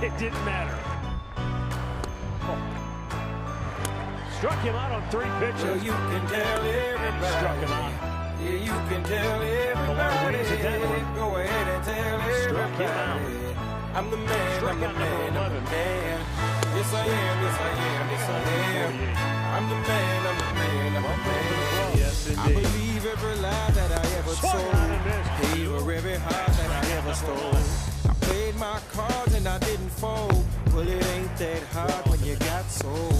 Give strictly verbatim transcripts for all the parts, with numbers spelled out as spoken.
It didn't matter. Oh. Struck him out on three pitches. Well, you can tell everybody. Struck him out. Yeah, you can tell everybody. Go ahead and tell Struck him out. everybody. I'm the man, Struck I'm the out man, number I'm the man. Yes, I am, yes, I am, yes, I am. I'm the man, I'm the man, I'm the man. Yes, indeed. I believe every lie that I ever told. Paid for every heart that I ever stole. I played my cards and I didn't fold. Well, it ain't that hard when you got sold.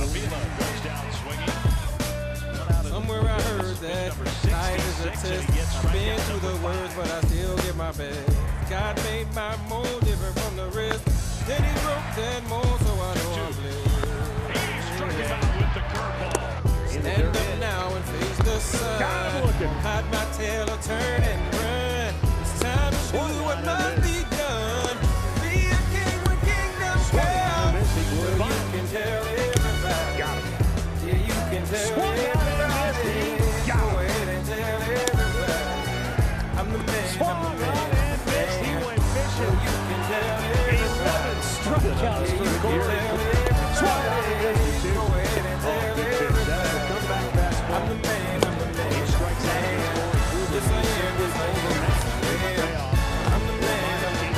Somewhere I heard that life is a test. I've been through the worst, but I still give my best. God made my mold different from the rest. Then he broke that mold, so I know I'm blessed. He struck him out with the curveball. Stand up now and face the sun. Hide my tail or turn and run. It's time to do what must be done. Be a king when kingdoms come. Well, you can tell everybody. Got him. Yeah, you can tell everybody. Go ahead and tell everybody. I'm the man. Swung I'm the out man. and missed. He went fishing. You can tell everybody. Strikeouts for Corey. Swung out and missed. Go ahead and tell everybody. I'm the man. I'm the man. He strikes out. Yes, I am. Yes, I am. I'm the man. I'm the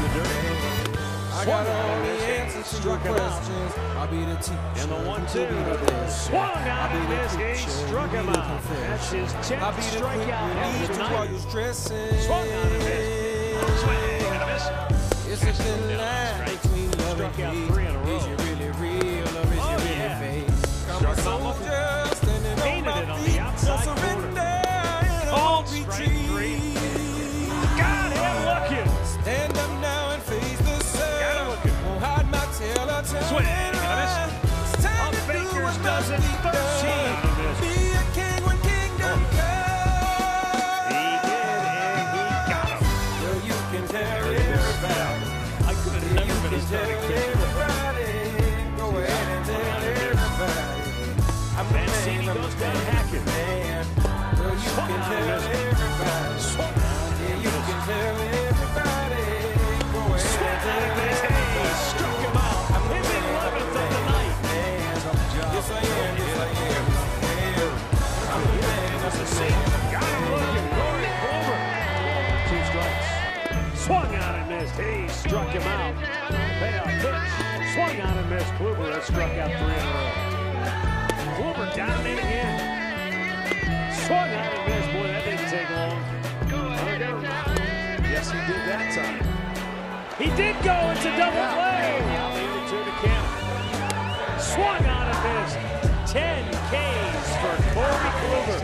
man. I got all the answers to your questions. I'll be the teacher. And the one two. Swung out and missed. He struck him out. That's his I'll tenth be the quick strikeout relief of to the while night. you're stressing. Swung out and missed. Swing and a miss. It's a thin line between love and Struck out hate. three in a row. Is you really real or is Oh, you really yeah. fake? I'm Struck a him out. soldier standing Painted on it my on the feet. No outside surrender and I Oh, won't strike retreat. three. Got him looking. Stand up now and face the sun. Got him looking. Won't hide my tail or turn Swing and and a miss. run. It's time A to do Baker's what must dozen, be thirteen. done. Be a king when kingdom comes. He did, and he got him. Well, you can tell everybody. I could have never been as Tell everybody. Go ahead and tell everybody. I'm the Mancini man, I'm goes the down man, hacking. man. Well, you Swung can out tell and missed. everybody. Swung out Yeah, and you missed. can tell everybody. Go ahead Swung and out and tell missed. everybody. He struck him out. I'm the His man, I'm eleventh the of the man, night. man. Yes, I am, yes, I am, yes, I am. I'm the man, I'm the man. Got him looking. Corey Kluber. Two strikes. Swung out and missed. He struck him out. Payoff pitch. Swung out and missed. Kluber has struck out three in a row. Kluber down in again. Swung out and missed. Boy, that didn't take long. Yes, he did that time. He did go. It's a double play. Now leave it to the count. Swung out and missed. Ten Ks for Corey Kluber.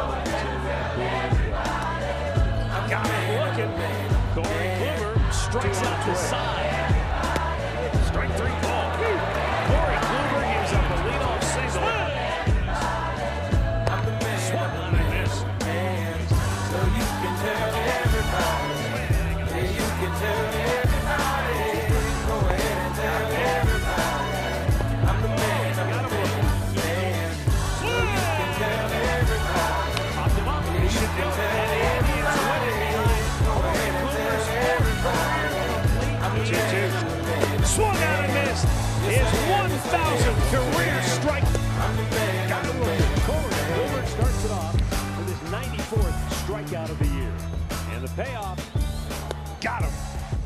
Got him looking. Corey Kluber strikes out the side. Strike three ball. Corey Kluber gives up a leadoff single. I'm the man, Swung out and missed. man. So you can tell everybody. Yeah, you can tell everybody. Go ahead and tell everybody. I'm the man, I'm the man, man. So you can tell everybody. Popped him up. He should do it. And the Indians win it behind Corey Kluber's I'm the two two. man. Swung out and missed. His one thousandth career strike. I'm the man, Got I'm him the looking. man. Corey Kluber starts it off with his ninety-fourth strikeout of the year. And the payoff, got him.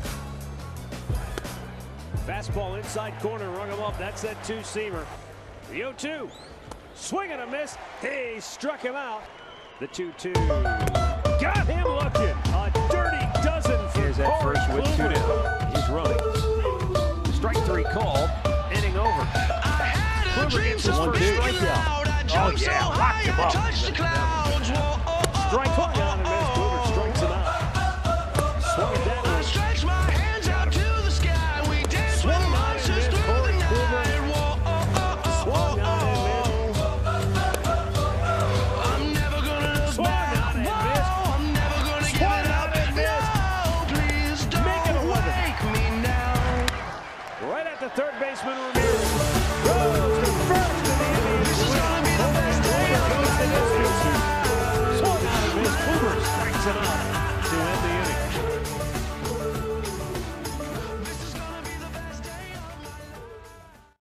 Fastball inside corner, rung him up. That's that two-seamer. The oh two. Swing and a miss. He struck him out. The two two. Got him looking. A dirty dozen for Here's that Corey first with two Kluber. down. He's running. Strike three called. Inning over. Kluber gets his first strikeout. Oh yeah, locked him up. Strike one out and miss. Kluber strikes him out. Swung it down. Stretch my hands out to the sky. We dance Swung with out and monsters missed. through Corey the Kluber. night. Swung out and missed. I'm never gonna look Swung back. out and missed. I'm never gonna give Swung it out up. and missed. No, please don't Make it eleven. wake me now. Right at the third baseman, Ramirez goes to first, and the Indians win. Swung out and missed. Kluber strikes him out.